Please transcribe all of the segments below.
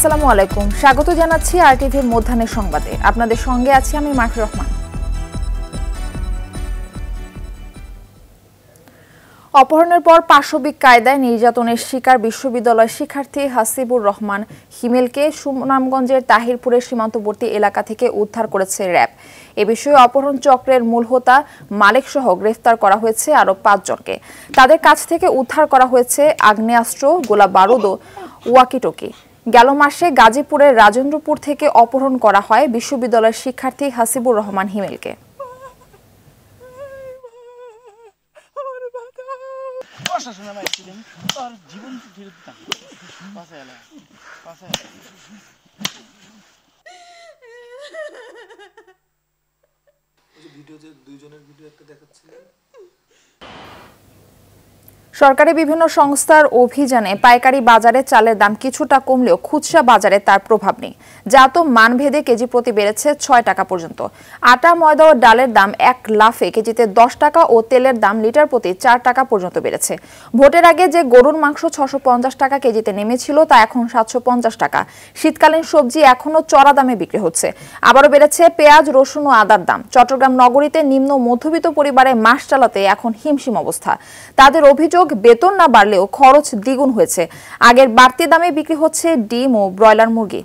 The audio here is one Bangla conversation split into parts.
আসসালামু আলাইকুম, স্বাগত জানাচ্ছি আরটিভি মধ্যাহ্নের সংবাদে। আপনাদের সঙ্গে আছি আমি মাহফি রহমান। অপহরণের পর পাশবিক কায়দায় নির্যাতনের শিকার বিশ্ববিদ্যালয় শিক্ষার্থী হাসিবুর রহমান হিমেলকে সুনামগঞ্জের তাহিরপুরের সীমান্তবর্তী এলাকা থেকে উদ্ধার করেছে র্যাব। এ বিষয়ে অপহরণ চক্রের মূল হোতা মালিক সহ গ্রেফতার করা হয়েছে আরও ৫ জনকে। তাদের কাছ থেকে উদ্ধার করা হয়েছে আগ্নেয়াস্ত্র, গোলা বারুদ ও ওয়াকিটকি। গেল মাসে গাজীপুরের রাজেন্দ্রপুর থেকে অপহরণ করা হয় বিশ্ববিদ্যালয়ের শিক্ষার্থী হাসিবুর রহমান হিমেলকে। সরকারি বিভিন্ন সংস্থার অভিযানে পাইকারি বাজারে চালের দাম কিছুটা কমলেও খুচরা বাজারে তার প্রভাব নেই। জাত মানভেদে কেজি প্রতি বেড়েছে ৬ টাকা পর্যন্ত। আটা, ময়দা ও ডালের দাম এক লাফে কেজিতে ১০ টাকা ও তেলের দাম লিটার প্রতি ৪ টাকা পর্যন্ত বেড়েছে। ভোটের আগে যে গরুর মাংস ৬৫০ টাকা কেজিতে নেমেছিল তা এখন ৭৫০ টাকা। শীতকালীন সবজি এখনো চড়া দামে বিক্রি হচ্ছে। আবারও বেড়েছে পেঁয়াজ, রসুন ও আদার দাম। চট্টগ্রাম নগরীতে নিম্ন মধ্যবিত্ত পরিবারে মাস চালাতে এখন হিমশিম অবস্থা। তাদের অভিযোগ, বেতন না বাড়লেও খরচ দ্বিগুণ হয়েছে। আগের বাড়তি দামে বিক্রি হচ্ছে ডিম ও ব্রয়লার মুরগি।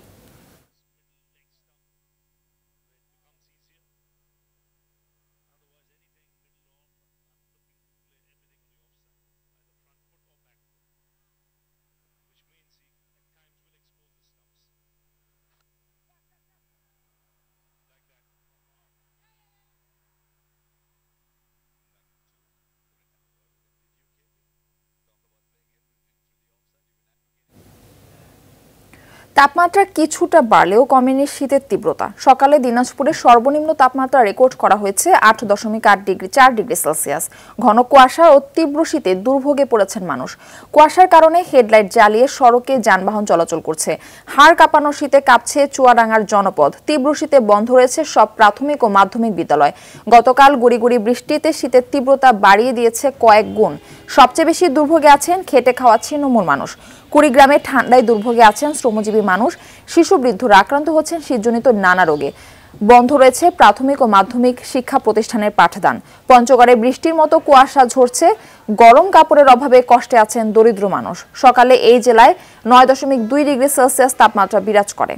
তাপমাত্রা কিছুটা বাড়লেও কমেনি শীতের তীব্রতা। সকালে দিনাজপুরের সর্বনিম্ন তাপমাত্রা রেকর্ড করা হয়েছে ৮.৪ ডিগ্রি সেলসিয়াস। ঘন কুয়াশা ও তীব্র শীতে দুর্ভোগে পড়েছেন মানুষ। কুয়াশার কারণে হেডলাইট জ্বালিয়ে সড়কে যানবাহন চলাচল করছে। হাড় কাঁপানো শীতে কাঁপছে চুয়াডাঙ্গার জনপদ। তীব্র শীতে বন্ধ রয়েছে সব প্রাথমিক ও মাধ্যমিক বিদ্যালয়। গতকাল গুড়ি গুড়ি বৃষ্টিতে শীতের তীব্রতা বাড়িয়ে দিয়েছে কয়েক গুণ। সবচেয়ে বেশি দুর্ভোগে আছেন খেটে খাওয়া ছিন্নমূল মানুষ। কুড়িগ্রামে ঠান্ডায় দুর্ভোগে আছেন শ্রমজীবী মানুষ। শিশু বৃদ্ধরা আক্রান্ত হচ্ছেন শীতজনিত নানা রোগে। বন্ধ রয়েছে প্রাথমিক ও মাধ্যমিক শিক্ষা প্রতিষ্ঠানের পাঠদান। পঞ্চগড়ে বৃষ্টির মতো কুয়াশা ঝরছে। গরম কাপড়ের অভাবে কষ্টে আছেন দরিদ্র মানুষ। সকালে এই জেলায় ৯.২ ডিগ্রি সেলসিয়াস তাপমাত্রা বিরাজ করে।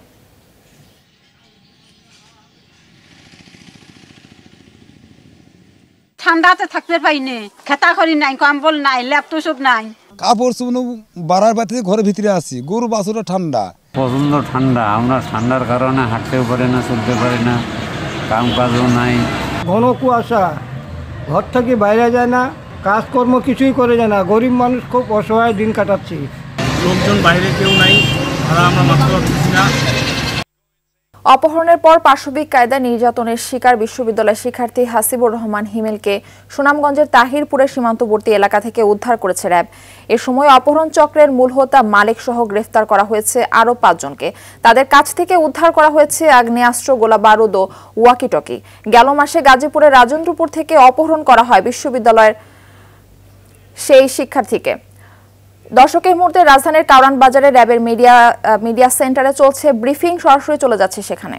ঠান্ডাতে থাকতে পাইনি, খেতা করি নাই, কম্বল নাই, ল্যাপটপ নাই, কাপড় চুপড় বাড়ার বাড়িতে ঘরের ভিতরে আছি। গরু বাছুরা ঠান্ডা, প্রচন্ড ঠান্ডা। আমরা ঠান্ডার কারণে হাঁটতেও পারি না, চলতে পারি না, কাম কাজও নাই। ঘন কুয়াশা, ঘর থেকে বাইরে যায় না, কাজকর্ম কিছুই করে যায় না। গরিব মানুষ খুব অসহায় দিন কাটাচ্ছি। লোকজন বাইরে কেউ নাই, আমরা মাছ পাচ্ছি না। অপহরণের পর পাশবিক কায়দায় নির্যাতনের শিকার বিশ্ববিদ্যালয়ের শিক্ষার্থী হাসিবুর রহমান হিমেলকে সুনামগঞ্জের তাহিরপুরের সীমান্তবর্তী এলাকা থেকে উদ্ধার করেছে র্যাব। এ সময় অপহরণ চক্রের মূল হোতা মালিক সহ গ্রেফতার করা হয়েছে আরও ৫ জনকে। তাদের কাছ থেকে উদ্ধার করা হয়েছে আগ্নেয়াস্ত্র, গোলা বারুদ ও ওয়াকিটকি। গেল মাসে গাজীপুরের রাজেন্দ্রপুর থেকে অপহরণ করা হয় বিশ্ববিদ্যালয়ের সেই শিক্ষার্থীকে। দর্শক, এই মুহূর্তে রাজধানীর কারওয়ান বাজারে র্যাবের মিডিয়া সেন্টারে চলছে ব্রিফিং। সরাসরি চলে যাচ্ছে সেখানে।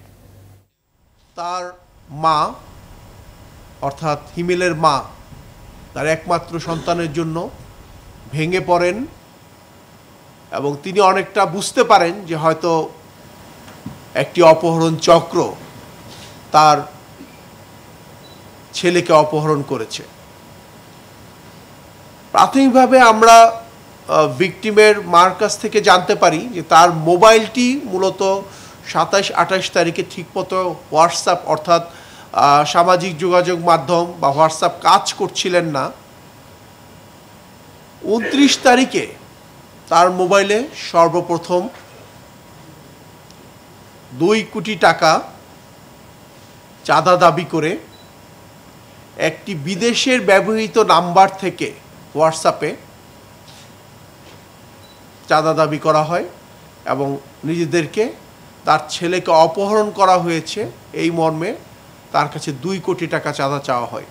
তার মা অর্থাৎ হিমেলের মা তার একমাত্র সন্তানের জন্য ভেঙে পড়েন এবং তিনি অনেকটা বুঝতে পারেন যে হয়তো একটি অপহরণ চক্র তার ছেলেকে অপহরণ করেছে। প্রাথমিকভাবে আমরা ভিকটিমের মার কাছ থেকে জানতে পারি যে তার মোবাইলটি মূলত ২৭-২৮ তারিখে ঠিকমতো হোয়াটসঅ্যাপ অর্থাৎ সামাজিক যোগাযোগ মাধ্যম বা হোয়াটসঅ্যাপ কাজ করছিলেন না। ২৯ তারিখে তার মোবাইলে সর্বপ্রথম ২ কোটি টাকা চাঁদা দাবি করে একটি বিদেশের ব্যবহৃত নাম্বার থেকে হোয়াটসঅ্যাপে চাঁদা দাবি করা হয় এবং নিজেদেরকে তার ছেলেকে অপহরণ করা হয়েছে এই মর্মে তার কাছে ২ কোটি টাকা চাঁদা চাওয়া হয়।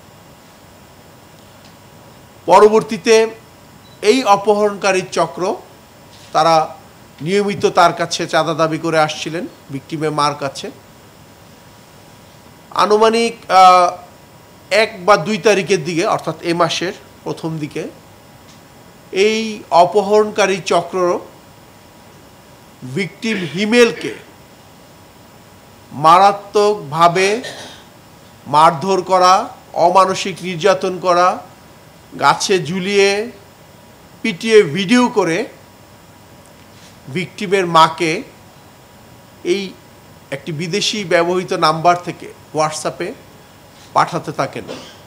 পরবর্তীতে এই অপহরণকারী চক্র তারা নিয়মিত তার কাছে চাঁদা দাবি করে আসছিলেন ভিকটিমের মার কাছে। আনুমানিক 1 বা 2 তারিখের দিকে, অর্থাৎ এ মাসের প্রথম দিকে, এই অপহরণকারী চক্র ভিকটিম হিমেলকে মারাত্মকভাবে মারধর করা, অমানসিক নির্যাতন করা, গাছে ঝুলিয়ে পিটিয়ে ভিডিও করে ভিকটিমের মাকে এই একটি বিদেশি ব্যবহৃত নাম্বার থেকে হোয়াটসঅ্যাপে পাঠাতে থাকেন।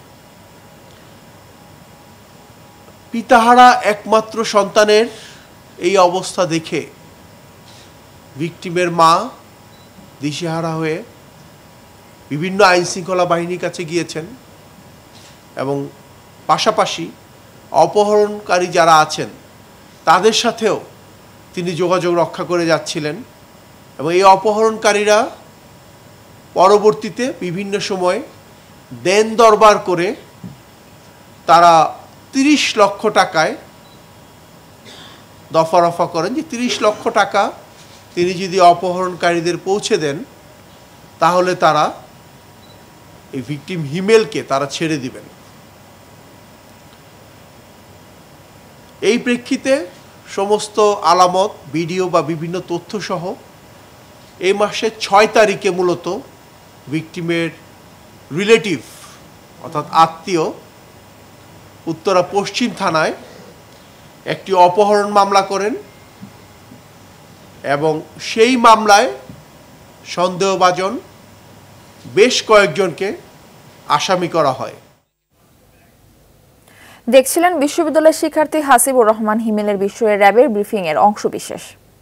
পিতাহারা একমাত্র সন্তানের এই অবস্থা দেখে ভিকটিমের মা দিশেহারা হয়ে বিভিন্ন আইনশৃঙ্খলা বাহিনীর কাছে গিয়েছেন এবং পাশাপাশি অপহরণকারী যারা আছেন তাদের সাথেও তিনি যোগাযোগ রক্ষা করে যাচ্ছিলেন এবং এই অপহরণকারীরা পরবর্তীতে বিভিন্ন সময় দেন দরবার করে তারা 30 লক্ষ টাকায় দফা রফা করেন যে 30 লক্ষ টাকা তিনি যদি অপহরণকারীদের পৌঁছে দেন তাহলে তারা এই ভিকটিম হিমেলকে তারা ছেড়ে দিবেন। এই প্রেক্ষিতে সমস্ত আলামত, ভিডিও বা বিভিন্ন তথ্যসহ এই মাসের 6 তারিখে মূলত ভিকটিমের রিলেটিভ অর্থাৎ আত্মীয় উত্তরা পশ্চিম থানায় একটি অপহরণ মামলা করেন এবং সেই মামলায় সন্দেহভাজন বেশ কয়েকজনকে আসামি করা হয়। দেখছিলেন বিশ্ববিদ্যালয়ের শিক্ষার্থী হাসিবুর রহমান হিমেলের বিষয়ে র্যাবের ব্রিফিং এর অংশবিশেষ।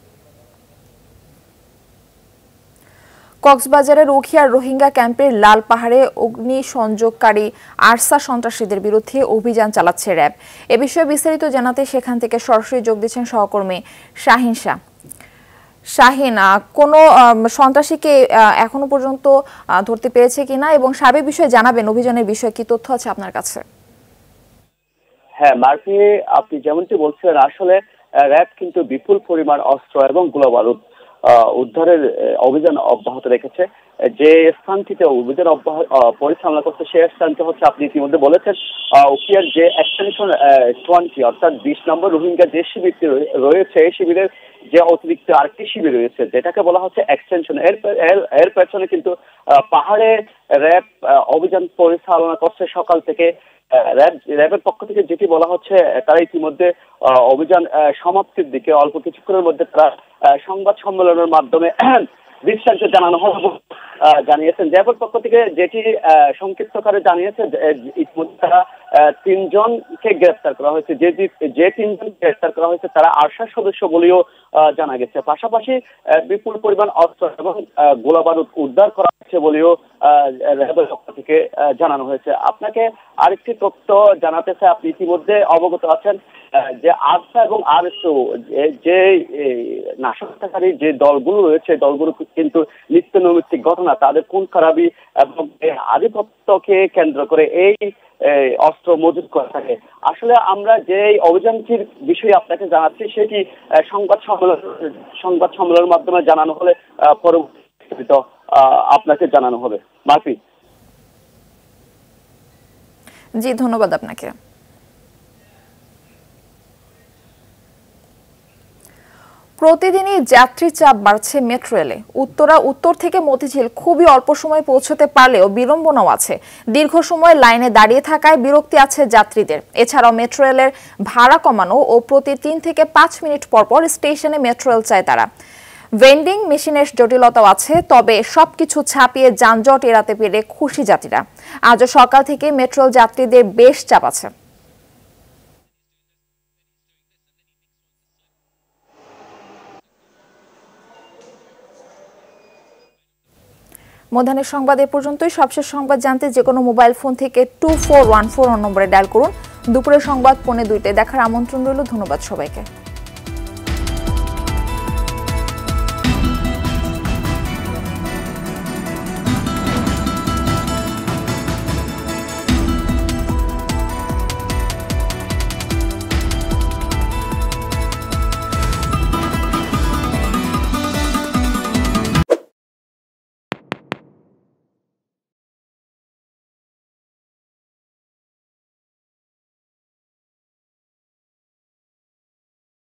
কক্সবাজারের উখিয়ার রোহিঙ্গা ক্যাম্পের লাল পাহাড়ে অগ্নিসংযোগকারী আরসা সন্ত্রাসীদের বিরুদ্ধে অভিযান চালাচ্ছে র্যাব। এ বিষয়ে বিস্তারিত জানাতে সেখান থেকে সরাসরি যোগ দিচ্ছেন সহকর্মী শাহিন শাহ। শাহিন, কোন সন্ত্রাসীকে এখনো পর্যন্ত ধরতে পেরেছে কিনা এবং সার্বিক বিষয়ে জানাবেন অভিযানের বিষয়ে কি তথ্য আছে আপনার কাছে? হ্যাঁ মার্ফি, আপনি যেমনটি বলছিলেন, আসলে র্যাব কিন্তু বিপুল পরিমাণ অস্ত্র এবং গোলাবারুদ উদ্ধারের অভিযান অব্যাহত রেখেছে। যে স্থানটিতে অভিযান পরিচালনা করছে সে স্থানটি হচ্ছে, আপনি ইতিমধ্যে বলেছেন, উখিয়ার যে এক্সটেনশন 20 অর্থাৎ 20 নম্বর রোহিঙ্গা যে শিবিরটি রয়েছে, এই শিবিরের যে অতিরিক্ত আরেকটি শিবির রয়েছে যেটাকে বলা হচ্ছে এক্সটেনশন, এর পেছনে কিন্তু পাহাড়ে র্যাব অভিযান পরিচালনা করছে সকাল থেকে। র্যাবের পক্ষ থেকে যেটি বলা হচ্ছে, তারা ইতিমধ্যে অভিযান সমাপ্তির দিকে, অল্প কিছুক্ষণের মধ্যে তারা সংবাদ সম্মেলনের মাধ্যমে বিস্তারিত জানানো হবে জানিয়েছেন। র্যাবের পক্ষ থেকে যেটি সংক্ষিপ্তকারে জানিয়েছে, ইতিমধ্যে তারা 3 জনকে গ্রেফতার করা হয়েছে। যে 3 জন গ্রেফতার করা হয়েছে তারা আরসার সদস্য বলেও জানা গেছে। পাশাপাশি বিপুল পরিমাণ অস্ত্র এবং গোলাবারুদ উদ্ধার করা হয়েছে বলেও র্যাবের পক্ষ থেকে জানানো হয়েছে। আপনাকে আরেকটি তথ্য জানাতে চাই, আপনি ইতিমধ্যে অবগত আছেন যে আরসা এবং আরএসও যে নাশকতাকারী যে দলগুলো রয়েছে, দলগুলো কিন্তু নিত্য নৈমিত্তিক ঘটনা, তাদের খুন খারাপি এবং আধিপত্যকে কেন্দ্র করে এই অস্ত্র মজুত করে থাকে। আসলে আমরা যে অভিযানটির বিষয়ে আপনাকে জানাচ্ছি সেটি সংবাদ সম্মেলনের মাধ্যমে জানানো হলে পরবর্তী আপনাকে জানানো হবে। মার্ফি। জি, ধন্যবাদ আপনাকে। প্রতিদিনই যাত্রী চাপ বাড়ছে মেট্রো রেলে। উত্তর থেকে মতিঝিল খুবই অল্প সময় পৌঁছতে পারলেও বিড়ম্বনাও আছে। দীর্ঘ সময় লাইনে দাঁড়িয়ে থাকায় বিরক্তি আছে যাত্রীদের। এছাড়াও মেট্রো রেলের ভাড়া কমানো ও প্রতি 3 থেকে 5 মিনিট পর স্টেশনে মেট্রো রেল চায় তারা। ভেন্ডিং মেশিনের জটিলতাও আছে, তবে সবকিছু ছাপিয়ে যানজট এড়াতে পেরে খুশি যাত্রীরা। আজও সকাল থেকে মেট্রো রেল যাত্রীদের বেশ চাপ আছে। মধ্যাহ্নের সংবাদ এ পর্যন্তই। সবশেষ সংবাদ জানতে যে কোনো মোবাইল ফোন থেকে 2414 নম্বরে ডায়াল করুন। দুপুরের সংবাদ 2:45 দেখার আমন্ত্রণ রইল। ধন্যবাদ সবাইকে।